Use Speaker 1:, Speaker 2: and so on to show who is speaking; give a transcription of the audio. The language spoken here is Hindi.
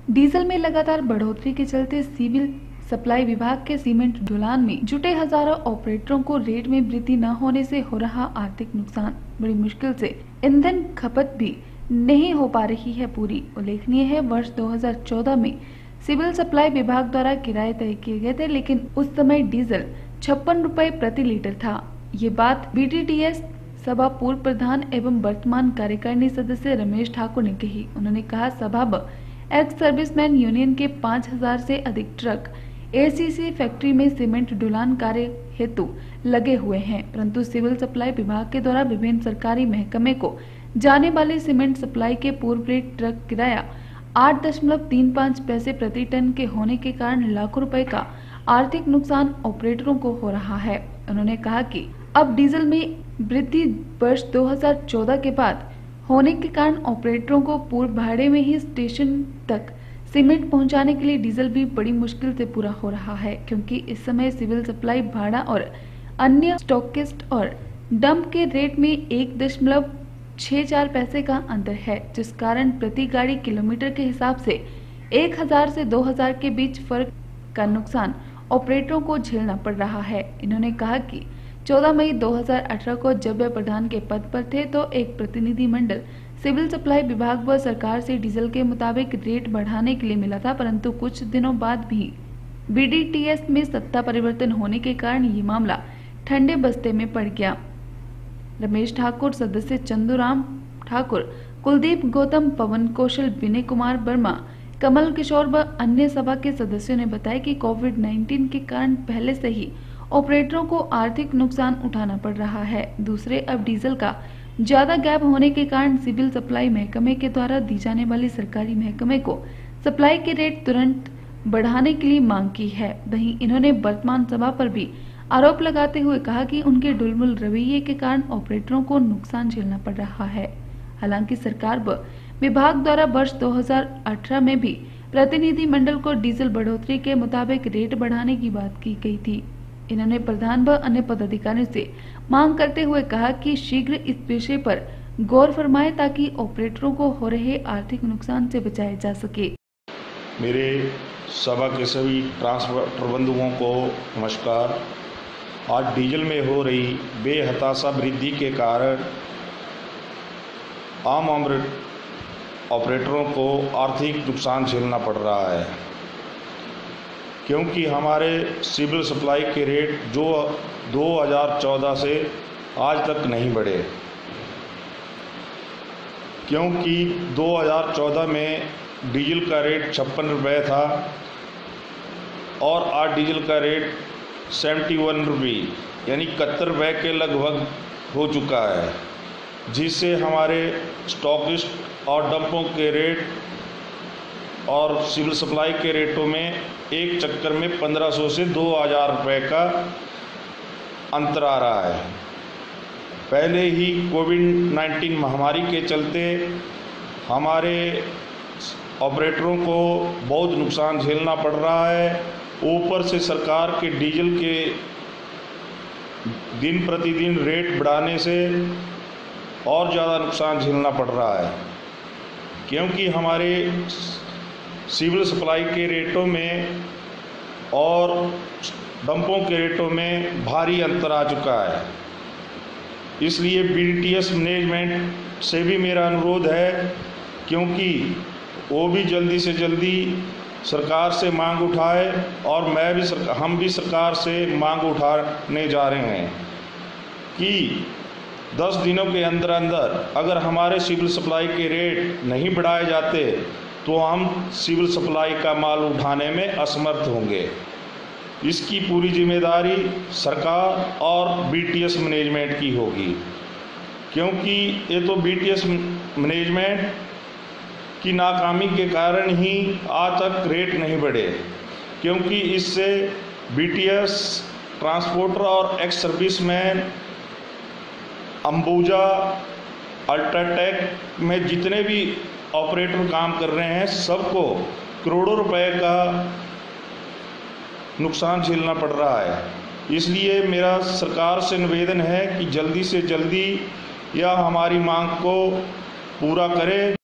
Speaker 1: डीजल में लगातार बढ़ोतरी के चलते सिविल सप्लाई विभाग के सीमेंट ढुलान में जुटे हजारों ऑपरेटरों को रेट में वृद्धि न होने से हो रहा आर्थिक नुकसान। बड़ी मुश्किल से ईंधन खपत भी नहीं हो पा रही है पूरी। उल्लेखनीय है, वर्ष 2014 में सिविल सप्लाई विभाग द्वारा किराए तय किए गए थे, लेकिन उस समय डीजल 56 रुपए प्रति लीटर था। ये बात बीटीटीएस सभा पूर्व प्रधान एवं वर्तमान कार्यकारिणी सदस्य रमेश ठाकुर ने कही। उन्होंने कहा, सभा एक्स सर्विसमैन यूनियन के 5000 से अधिक ट्रक एसीसी फैक्ट्री में सीमेंट ढुलान कार्य हेतु लगे हुए हैं, परंतु सिविल सप्लाई विभाग के द्वारा विभिन्न सरकारी महकमे को जाने वाले सीमेंट सप्लाई के पूर्व रेट ट्रक किराया 8.35 पैसे प्रति टन के होने के कारण लाखों रुपए का आर्थिक नुकसान ऑपरेटरों को हो रहा है। उन्होंने कहा कि अब डीजल में वृद्धि वर्ष 2014 के बाद होने के कारण ऑपरेटरों को पूर्व भाड़े में ही स्टेशन तक सीमेंट पहुंचाने के लिए डीजल भी बड़ी मुश्किल से पूरा हो रहा है, क्योंकि इस समय सिविल सप्लाई भाड़ा और अन्य स्टॉकिस्ट और डंप के रेट में 1.64 पैसे का अंतर है, जिस कारण प्रति गाड़ी किलोमीटर के हिसाब से 1000 से 2000 के बीच फर्क का नुकसान ऑपरेटरों को झेलना पड़ रहा है। इन्होंने कहा कि 14 मई 2018 को जब वे प्रधान के पद पर थे तो एक प्रतिनिधि मंडल सिविल सप्लाई विभाग व सरकार से डीजल के मुताबिक रेट बढ़ाने के लिए मिला था, परंतु कुछ दिनों बाद भी बीडीटीएस में सत्ता परिवर्तन होने के कारण ये मामला ठंडे बस्ते में पड़ गया। रमेश ठाकुर, सदस्य चंदूराम ठाकुर, कुलदीप गौतम, पवन कौशल, विनय कुमार वर्मा, कमल किशोर व अन्य सभा के सदस्यों ने बताया कि कोविड-19 के कारण पहले से ही ऑपरेटरों को आर्थिक नुकसान उठाना पड़ रहा है। दूसरे, अब डीजल का ज्यादा गैप होने के कारण सिविल सप्लाई महकमे के द्वारा दी जाने वाली सरकारी महकमे को सप्लाई के रेट तुरंत बढ़ाने के लिए मांग की है। वहीं इन्होंने वर्तमान सभा पर भी आरोप लगाते हुए कहा कि उनके ढुलमुल रवैये के कारण ऑपरेटरों को नुकसान झेलना पड़ रहा है। हालांकि सरकार व विभाग द्वारा वर्ष 2018 में भी प्रतिनिधि मंडल को डीजल बढ़ोतरी के मुताबिक रेट बढ़ाने की बात की गई थी। इन्होंने प्रधान व अन्य पदाधिकारियों से मांग करते हुए कहा कि शीघ्र इस विषय पर गौर फरमाएं ताकि ऑपरेटरों को हो रहे आर्थिक नुकसान से बचाया जा सके।
Speaker 2: मेरे सभा के सभी ट्रांसपोर्ट प्रबंधकों को नमस्कार। आज डीजल में हो रही बेहताशा वृद्धि के कारण आम ऑपरेटरों को आर्थिक नुकसान झेलना पड़ रहा है, क्योंकि हमारे सिविल सप्लाई के रेट जो 2014 से आज तक नहीं बढ़े, क्योंकि 2014 में डीजल का रेट 56 रुपये था और आज डीजल का रेट 71 रुपये यानी 71 रुपये के लगभग हो चुका है, जिससे हमारे स्टॉकिस्ट और डंपों के रेट और सिविल सप्लाई के रेटों में एक चक्कर में 1500 से 2000 रुपये का अंतर आ रहा है। पहले ही कोविड-19 महामारी के चलते हमारे ऑपरेटरों को बहुत नुकसान झेलना पड़ रहा है। ऊपर से सरकार के डीजल के दिन प्रतिदिन रेट बढ़ाने से और ज़्यादा नुकसान झेलना पड़ रहा है, क्योंकि हमारे सिविल सप्लाई के रेटों में और डंपों के रेटों में भारी अंतर आ चुका है। इसलिए बीडीटीएस मैनेजमेंट से भी मेरा अनुरोध है, क्योंकि वो भी जल्दी से जल्दी सरकार से मांग उठाए और हम भी सरकार से मांग उठाने जा रहे हैं कि 10 दिनों के अंदर अंदर अगर हमारे सिविल सप्लाई के रेट नहीं बढ़ाए जाते तो हम सिविल सप्लाई का माल उठाने में असमर्थ होंगे। इसकी पूरी जिम्मेदारी सरकार और बीटीएस मैनेजमेंट की होगी, क्योंकि ये तो बीटीएस मैनेजमेंट की नाकामी के कारण ही आज तक रेट नहीं बढ़े, क्योंकि इससे बीटीएस, ट्रांसपोर्टर और एक्स सर्विसमैन, अंबुजा, अल्ट्राटेक में जितने भी ऑपरेटर काम कर रहे हैं सबको करोड़ों रुपए का नुकसान झेलना पड़ रहा है। इसलिए मेरा सरकार से निवेदन है कि जल्दी से जल्दी यह हमारी मांग को पूरा करे।